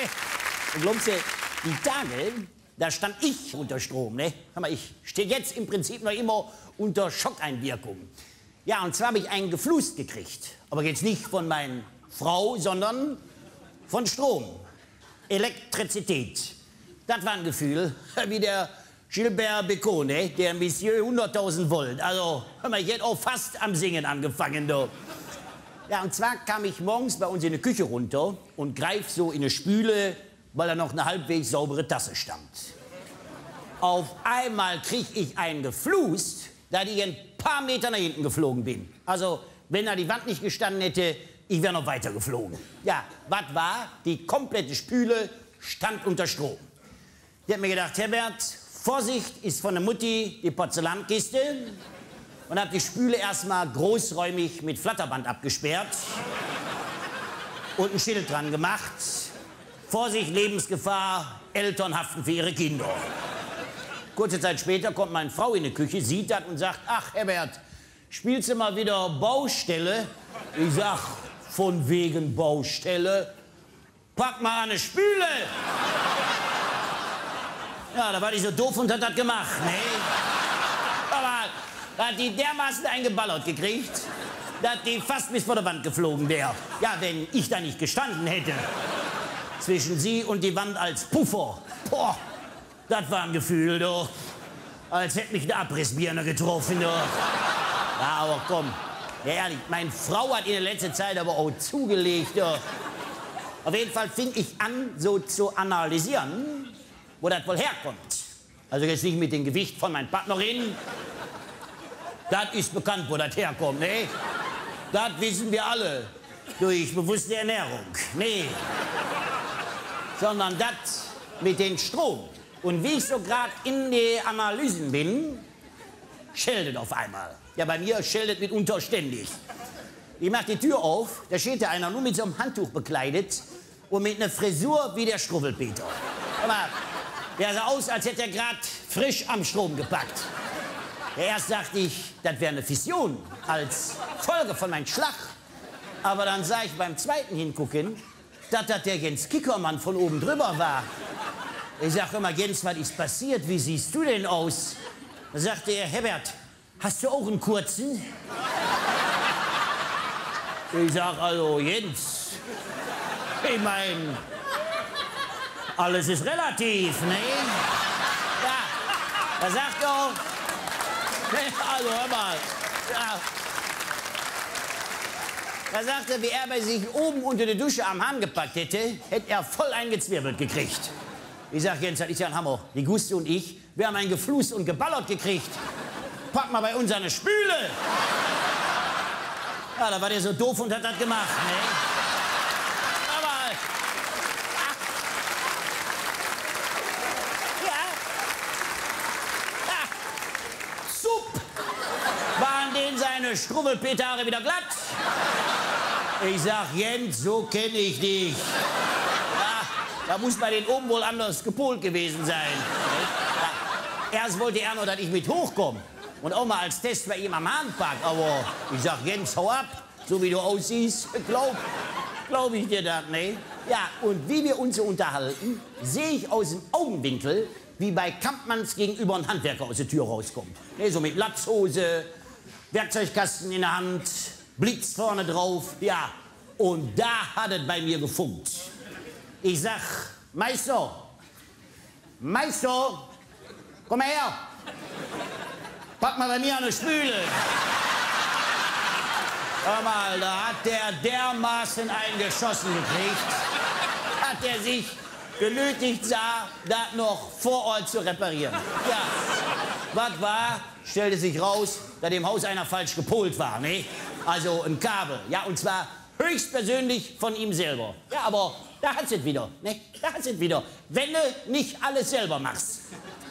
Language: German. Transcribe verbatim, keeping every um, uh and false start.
Und glaubst du, die Tage, da stand ich unter Strom, ne? Hör mal, ich stehe jetzt im Prinzip noch immer unter Schockeinwirkung. Ja, und zwar habe ich einen geflust gekriegt. Aber jetzt nicht von meiner Frau, sondern von Strom. Elektrizität. Das war ein Gefühl, wie der Gilbert Bécaud, ne? Der Monsieur hunderttausend Volt. Also, hör mal, ich hätte auch fast am Singen angefangen, du. Ja, und zwar kam ich morgens bei uns in die Küche runter und greif so in eine Spüle, weil da noch eine halbwegs saubere Tasse stand. Auf einmal krieg ich einen geflust, da ich ein paar Meter nach hinten geflogen bin. Also, wenn da die Wand nicht gestanden hätte, ich wäre noch weiter geflogen. Ja, was war? Die komplette Spüle stand unter Strom. Ich hab mir gedacht, Herbert, Vorsicht, ist von der Mutti die Porzellankiste. Und hab die Spüle erstmal großräumig mit Flatterband abgesperrt und ein Schild dran gemacht. Vorsicht, Lebensgefahr, Eltern haften für ihre Kinder. Kurze Zeit später kommt meine Frau in die Küche, sieht das und sagt, ach Herbert, spielst du mal wieder Baustelle? Ich sag, von wegen Baustelle, pack mal eine Spüle. Ja, da war die so doof und hat das gemacht, ne? Aber da hat die dermaßen eingeballert gekriegt, dass die fast bis vor der Wand geflogen wäre. Ja, wenn ich da nicht gestanden hätte. Zwischen sie und die Wand als Puffer. Boah, das war ein Gefühl, doch. Als hätte mich eine Abrissbirne getroffen, doch. Ja, aber komm, ja, ehrlich, meine Frau hat in der letzten Zeit aber auch zugelegt, doch. Auf jeden Fall fing ich an, so zu analysieren, wo das wohl herkommt. Also jetzt nicht mit dem Gewicht von meinen Partnerinnen. Das ist bekannt, wo das herkommt, ne? Das wissen wir alle. Durch bewusste Ernährung. Nee. Sondern das mit dem Strom. Und wie ich so gerade in die Analysen bin, scheldet auf einmal. Ja, bei mir scheldet mitunter ständig. Ich mach die Tür auf, da steht da einer nur mit so einem Handtuch bekleidet und mit einer Frisur wie der Struwwelpeter. Aber der sah aus, als hätte er gerade frisch am Strom gepackt. Ja, erst dachte ich, das wäre eine Fission als Folge von meinem Schlag. Aber dann sah ich beim zweiten Hingucken, dass das der Jens Kickermann von oben drüber war. Ich sag immer, Jens, was ist passiert? Wie siehst du denn aus? Da sagte er, Herbert, hast du auch einen kurzen? Ich sag, also Jens, ich mein, alles ist relativ, ne? Ja, da sagt er, also hör mal, ja. Da sagt er, wie er bei sich oben unter der Dusche am Hahn gepackt hätte, hätte er voll eingezwirbelt gekriegt. Ich sag, Jens, das ist ja ein Hammer. Die Guste und ich, wir haben einen geflust und geballert gekriegt. Pack mal bei uns eine Spüle. Ja, da war der so doof und hat das gemacht, ne? Aber, ach, ja, ja, sup, waren denen seine Struwwelpeterhaare wieder glatt. Ich sag, Jens, so kenne ich dich. Ja, da muss bei den oben wohl anders gepolt gewesen sein. Ja, erst wollte er nur, dass ich mit hochkomme und auch mal als Test bei ihm am Hahn pack. Aber ich sag, Jens, hau ab, so wie du aussiehst. Glaub, glaub ich dir das, ne? Ja, und wie wir uns so unterhalten, sehe ich aus dem Augenwinkel, wie bei Kampmanns gegenüber ein Handwerker aus der Tür rauskommt. Ne, so mit Latzhose, Werkzeugkasten in der Hand, Blitz vorne drauf, ja. Und da hat es bei mir gefunkt. Ich sag, Meister, Meister, komm mal her. Pack mal bei mir eine Spüle. Hör mal, da hat der dermaßen eingeschossen gekriegt, hat er sich genötigt sah, das noch vor Ort zu reparieren. Ja, was war? Stellte sich raus, dass im Haus einer falsch gepolt war, ne? Also ein Kabel, ja, und zwar höchstpersönlich von ihm selber. Ja, aber da hat's es wieder, ne? Da hat's es wieder. Wenn du nicht alles selber machst.